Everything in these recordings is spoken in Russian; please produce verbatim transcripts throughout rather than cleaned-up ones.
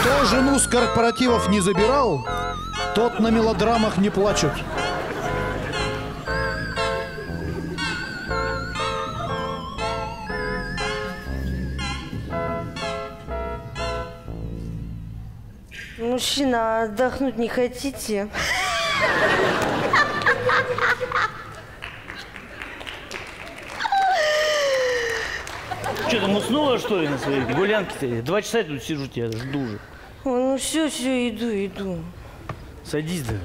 Кто жену с корпоративов не забирал, тот на мелодрамах не плачет. Мужчина, отдохнуть не хотите? Что, там уснула, что ли, на своей гулянке-то? Два часа я тут сижу, тебя жду уже. Ой, ну все, все, иду, иду. Садись давай.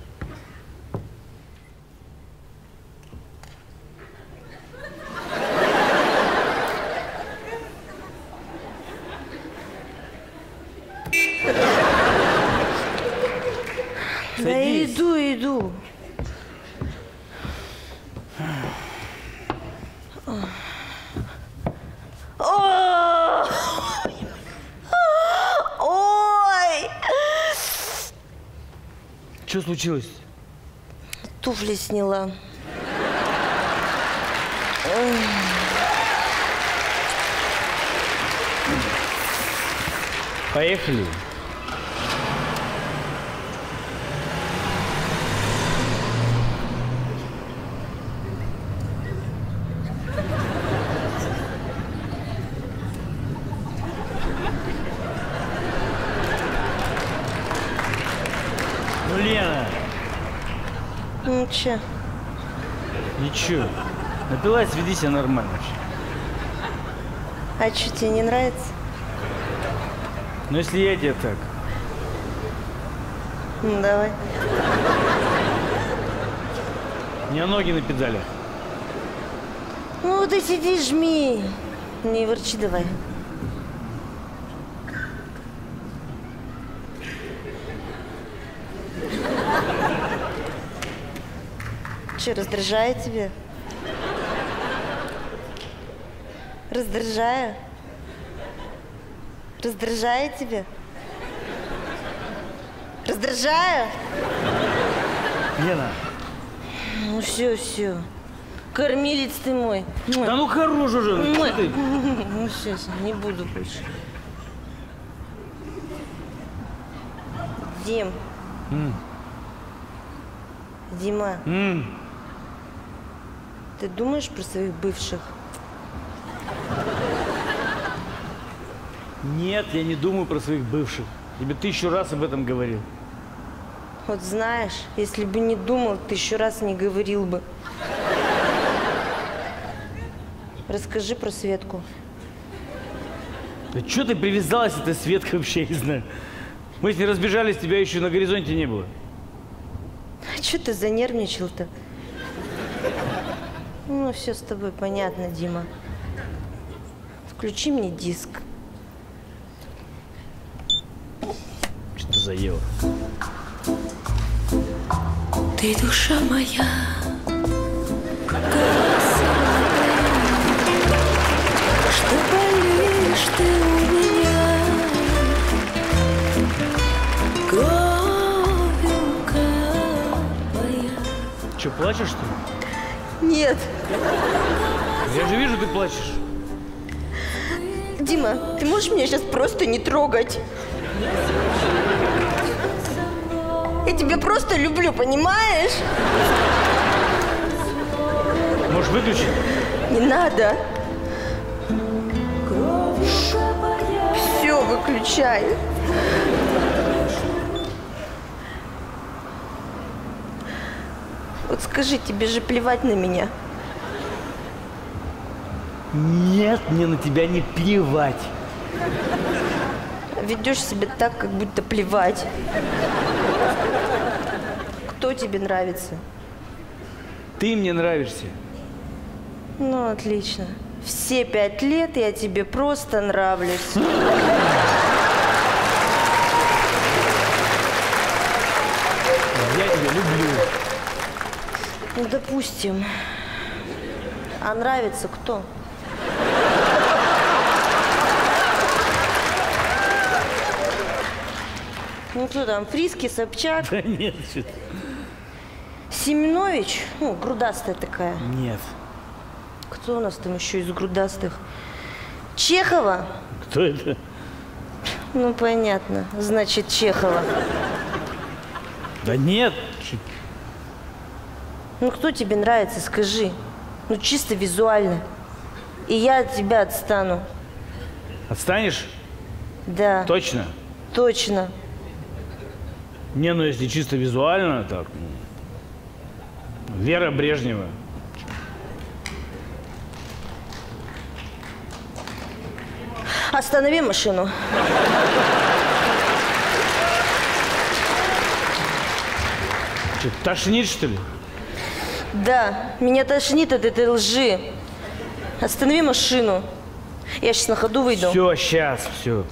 Да иду, иду. Ой! Что случилось? Туфли сняла. Поехали. Ну, Лена. Ну, че? Ничего. Напилась, веди себя нормально вообще. А что, тебе не нравится? Ну, если я тебе так. Ну, давай. У меня ноги на педалях. Ну, вот и сиди, жми. Не ворчи давай. Че, раздражает тебя? Раздражаю? Раздражает тебя? Раздражаю? Лена. Ну все, все. Кормилец ты мой. Да ну хорош уже. Мой. Ты? Ну все, не буду больше. Дим. М. Дима. М. Ты думаешь про своих бывших? Нет, я не думаю про своих бывших. Тебе тысячу раз об этом говорил. Вот знаешь, если бы не думал, тысячу раз не говорил бы. Расскажи про Светку. Да что ты привязалась к этой Светке вообще, я не знаю. Мы с ней разбежались, тебя еще на горизонте не было. А что ты занервничал-то? Ну, все с тобой понятно, Дима. Включи мне диск. Что ты за Ева? Ты душа моя, что болишь ты у меня кровью капая. Че, плачешь, что ли? Нет. Я же вижу, ты плачешь. Дима, ты можешь меня сейчас просто не трогать? Я тебя просто люблю, понимаешь? Можешь выключить? Не надо. Все, выключай. Вот скажи, тебе же плевать на меня? Нет, мне на тебя не плевать. Ведешь себя так, как будто плевать. Кто тебе нравится? Ты мне нравишься. Ну, отлично. Все пять лет я тебе просто нравлюсь. Я тебя люблю. Ну, допустим. А нравится кто? Ну, кто там, Фриски, Собчак? Да нет, что-то. Семенович? Ну, грудастая такая. Нет. Кто у нас там еще из грудастых? Чехова? Кто это? Ну, понятно. Значит, Чехова. Да нет. Ну, кто тебе нравится, скажи. Ну, чисто визуально. И я от тебя отстану. Отстанешь? Да. Точно? Точно. Не, ну если чисто визуально, так. Ну, Вера Брежнева. Останови машину. Что, тошнит, что ли? Да, меня тошнит от этой лжи. Останови машину. Я сейчас на ходу выйду. Все, сейчас, все.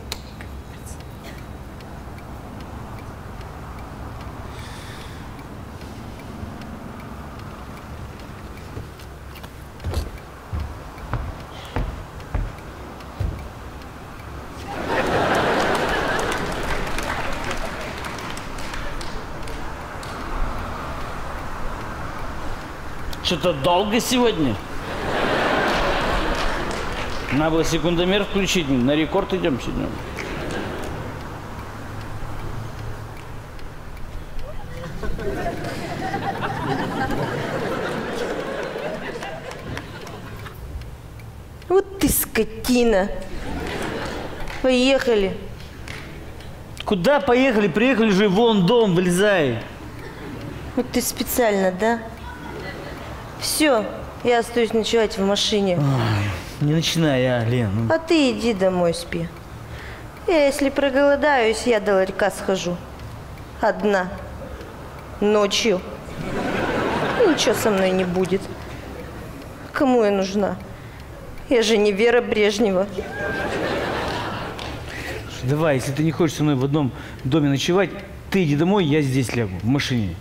Что-то долго сегодня. Надо было секундомер включить. На рекорд идем сегодня. Вот ты скотина. Поехали. Куда поехали? Приехали же, вон дом, вылезай. Вот ты специально, да? Все, я остаюсь ночевать в машине. Ой, не начинай, а, Лен. Ну. А ты иди домой спи. Я, если проголодаюсь, я до ларька схожу. Одна. Ночью. Ничего со мной не будет. Кому я нужна? Я же не Вера Брежнева. Давай, если ты не хочешь со мной в одном доме ночевать, ты иди домой, я здесь лягу, в машине.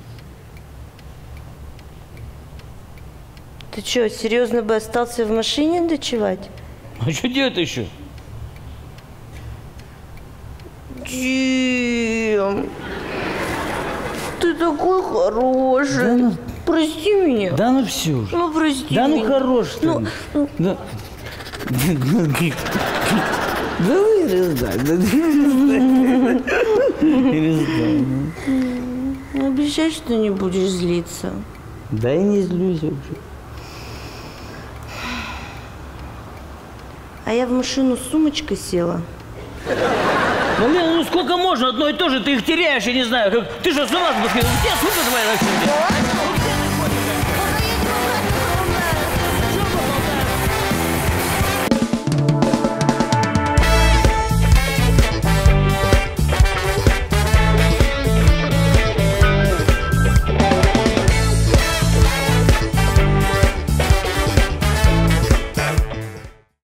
Ты что, серьезно бы остался в машине ночевать? А что делать еще? Дим, ты такой хороший. Да ну- Прости меня. Да ну все уже. Ну, прости Да ну меня. хорош ты. Ну, ну. Да. Да перестань, да перестань. Ну, обещай, что не будешь злиться. Да я не злюсь вообще. А я в машину с сумочкой села. Ну, Лена, ну сколько можно одно и то же? Ты их теряешь, я не знаю. Как... Ты что, с ума сошла? Где сумка твоя вообще?